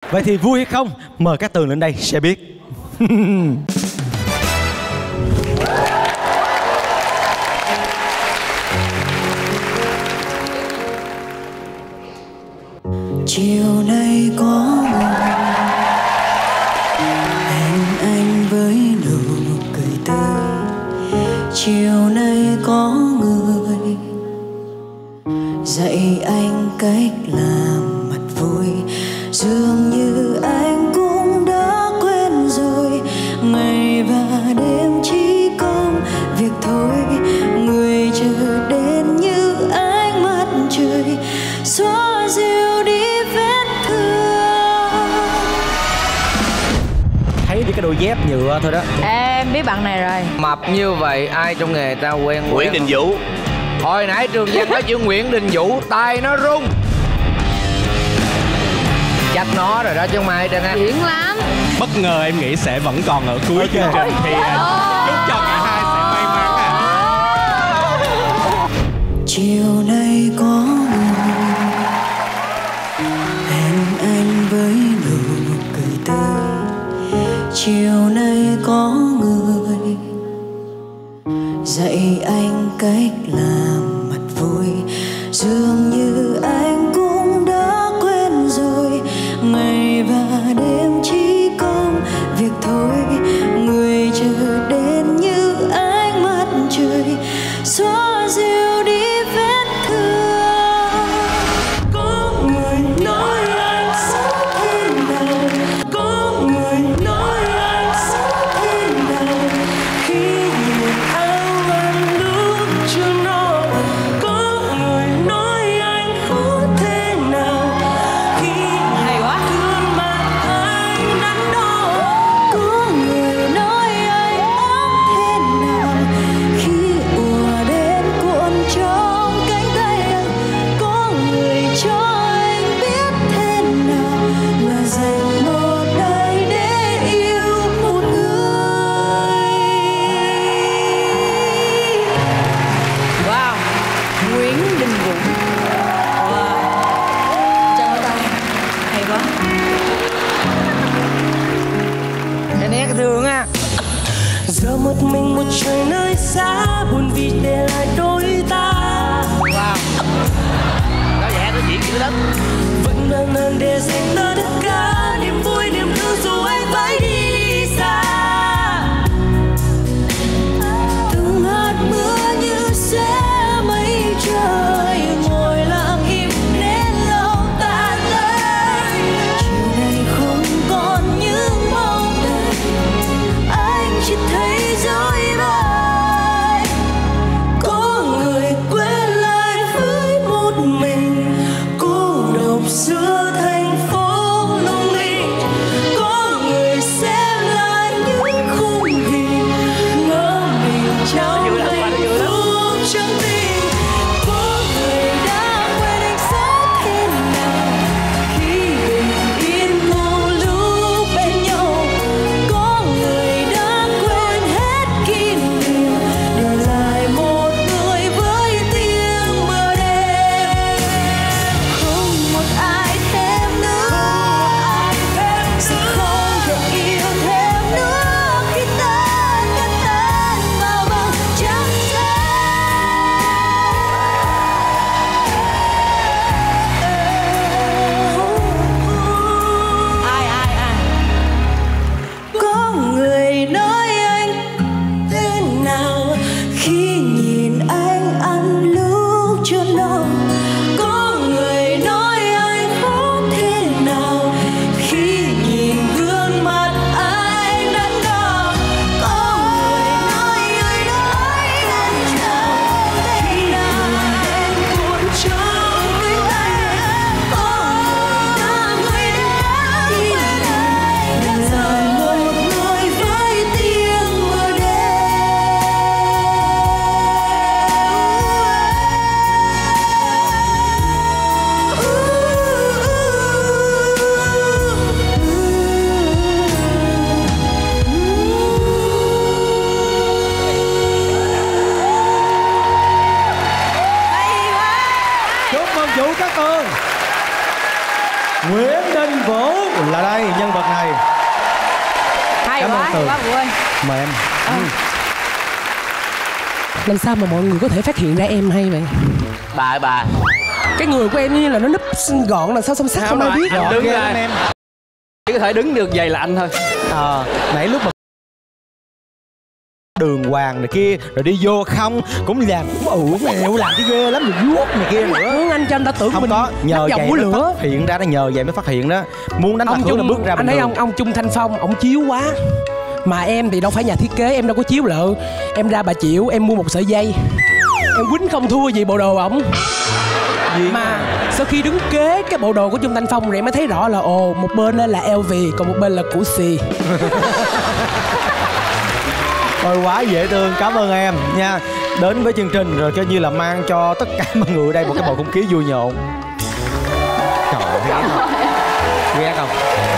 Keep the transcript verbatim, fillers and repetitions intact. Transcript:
Vậy thì vui hay không? Mời các Tường lên đây sẽ biết. Chiều nay có người hẹn anh với nụ cười tươi. Chiều nay có người dạy anh cách làm mặt vui. Dường như anh cũng đã quên rồi, ngày và đêm chỉ công việc thôi. Người chờ đến như ánh mắt trời xóa dịu đi vết thương. Thấy đi cái đôi dép nhựa thôi đó. Em biết bạn này rồi. Mập như vậy ai trong nghề ta quen? Nguyễn Đình Vũ. Hồi nãy Trường Giang nói chữ Nguyễn Đình Vũ, tay nó rung. Chắc nó rồi đó chứ không ai trên á. Điển lắm. Bất ngờ em nghĩ sẽ vẫn còn ở cuối chương trình thì chúc cho cả hai sẽ may mắn ạ. Chiều nay có người hẹn anh với nụ cười tươi. Chiều nay có người dạy anh cách làm mặt vui. Dường như anh cũng đã quên rồi, ngày và đêm chỉ công việc thôi. Người chờ đến như ánh mắt trời xóa dịu đi vết thương. Có người nói anh sẽ thế nào, có người nói anh sẽ thế nào khi nhìn áo anh lúc chưa no. Có người nói anh có thế nào khi Hay quá. gương mặt anh đắn đo. Có người nói anh ấm thế nào khi ùa đến cuộn trong cánh tay anh. Có người cho anh biết thế nào là dành một đời để yêu một người. Wow. Nguyễn Đình Vũ. Wow. Chân tay. Hay quá. Cái nét thương á. Giờ một mình một trời nơi xa, buồn vì để lại đôi ta. Wow. Nó vẽ nó diễn dữ lắm. Vẫn đang ngần để dành tất cả niềm vui niềm thương dù anh phải đi xa. Từng hạt mưa như sẽ mây trời, ngồi lặng im đến lâu ta tới. Chiều nay không còn những mong đợi, anh chỉ thấy dối bời. Có người quên lại với một mình, cô độc giữa thành phố lối. Rồi đây, nhân vật này. Hay Cảm ơn quá, hay Tường. quá Vũ ơi. Mời em. À. Ừ. Làm sao mà mọi người có thể phát hiện ra em hay vậy? Bà ơi bà. Cái người của em như là nó núp gọn là sao xăm sắc không ai biết. Anh đứng ghê ra lắm em. chỉ có thể đứng được vậy là anh thôi. Ờ, nãy lúc mà đường hoàng này kia rồi đi vô không cũng làm cũng ủ mèo làm cái ghê lắm rồi vuốt này kia nữa. Hướng anh cho anh ta tưởng Không mình có, nhờ đánh vậy dòng mũi mới lửa. phát hiện ra đó, nhờ vậy mới phát hiện đó. Muốn đánh lạc Ông hướng là Trung, bước ra anh bình thấy thường. ông ông Trung Thanh Phong, ông chiếu quá. Mà em thì đâu phải nhà thiết kế, em đâu có chiếu lợ. Em ra bà chịu, em mua một sợi dây. Em quýnh không thua gì bộ đồ ổng. Mà sau khi đứng kế cái bộ đồ của Trung Thanh Phong rồi em mới thấy rõ là ồ, một bên là lờ vê còn một bên là Gucci. Ôi quá dễ thương, cảm ơn em nha. Đến với chương trình rồi coi như là mang cho tất cả mọi người ở đây một cái bầu không khí vui nhộn. Trời ơi, ghét không? Ghét không?